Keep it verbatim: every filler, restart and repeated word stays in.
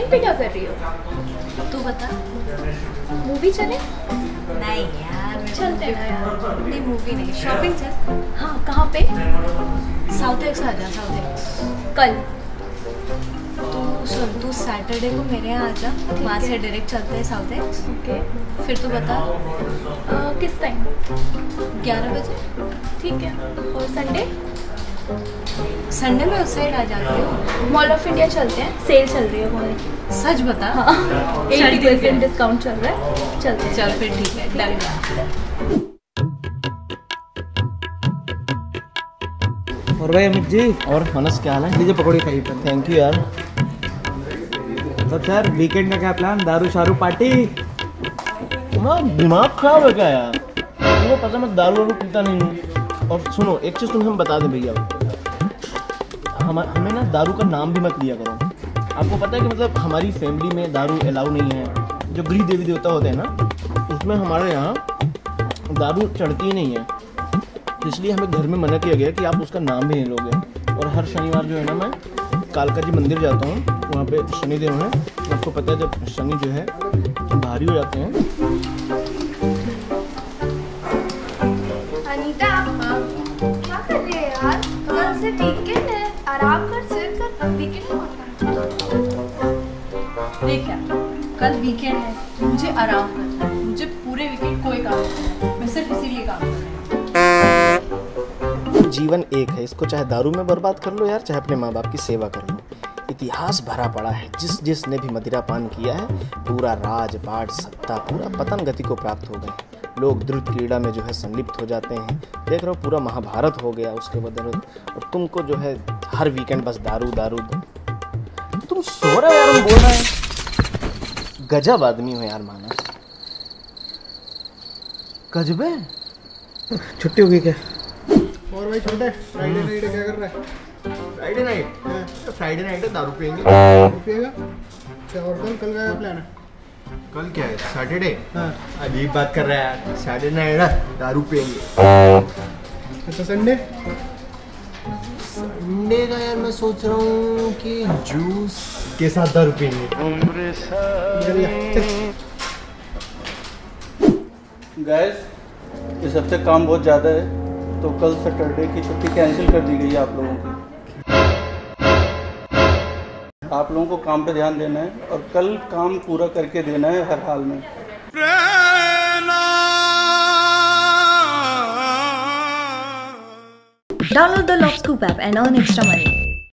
पे क्या कर रही हो? तू बता। मूवी चले? नहीं यार, चलते हैं ना यार। नहीं मूवी नहीं, शॉपिंग चल। हाँ, कहाँ पे? साउथ एक्स आ जा, साउथ एक्स। कल? तू सुन, तू सैटरडे को मेरे यहाँ आ जा, वहाँ से डायरेक्ट चलते हैं साउथ एक्स। ओके। फिर तू बता। आ, किस टाइम? ग्यारह बजे। ठीक है। और संडे? संडे में उस साइड आ जाती हूँ। मॉल ऑफ इंडिया चलते हैं, सेल चल रही है वहाँ। सच बता। हाँ, एटी परसेंट डिस्काउंट चल रहा है। चलते हैं। चल फिर ठीक है, डन। और भाई अमित जी और मनस क्या हाल है? लीजिए पकौड़ी खाइए। थैंक यू यार। मतलब यार वीकेंड का क्या प्लान? दारू शारू पार्टी? तुम्हारा दिमाग खराब है क्या यार? तुमको पता मैं दारू वारू पीता नहीं हूँ। और सुनो एक चीज़ तुम्हें हम बता दें भैया, हम हमें ना दारू का नाम भी मत लिया करो। आपको पता है कि मतलब हमारी फैमिली में दारू अलाउ नहीं है। जो गृह देवी देवता होते हैं ना, उसमें हमारे यहाँ दारू चढ़ती ही नहीं है। इसलिए हमें घर में मना किया गया कि आप उसका नाम भी नहीं लोगे। और हर शनिवार जो है ना मैं कालका जी मंदिर जाता हूँ, वहाँ पे शनिदेव हैं। आपको पता है जब शनि जो है भारी हो जाते हैं। अनीता, क्या कर रही है यार? कल से वीकेंड है, आराम कर, सिर कर। वीकेंड में देख यार, कल वीकेंड है, मुझे आराम करना है। मुझे पूरे वीकेंड कोई काम नहीं है, मैं सिर्फ इसीलिए काम कर रही हूँ। जीवन एक है, इसको चाहे दारू में बर्बाद कर लो यार, चाहे अपने माँ बाप की सेवा कर लो। इतिहास भरा पड़ा है, जिस जिसने भी मदिरा पान किया है पूरा राजपाट सत्ता पूरा पतन गति को प्राप्त हो गए। लोग द्रुत क्रीड़ा में जो है संलिप्त हो जाते हैं। देख रहे हो पूरा महाभारत हो गया उसके बदले। और तुमको जो है हर वीकेंड बस दारू दारू। तुम सो रहे हो यार, हम बोल रहे हैं। गजब आदमी हो यार मानस। गजबे। छुट्टी होगी क्या? और भाई छोटे फ्राइडे नाइट क्या कर रहा है? Friday night? फ्राइडे नाइट है, दारू पियेंगे। दारू पिएगा? अच्छा, और कल कल का क्या प्लान है? कल क्या है? सैटरडे? हाँ। अजीब बात कर रहा है यार। सैटरडे नाइट है, दारू पियेंगे। अच्छा संडे? संडे का यार मैं सोच रहा हूँ कि जूस के साथ दारू पियेंगे। गाइस, इस हफ्ते काम बहुत ज़्यादा है, तो कल सैटरडे की छुट्टी कैंसिल कर दी गई है आप लोगों की। आप लोगों को काम पे ध्यान देना है और कल काम पूरा करके देना है हर हाल में। Download the LopScoop app and earn extra money.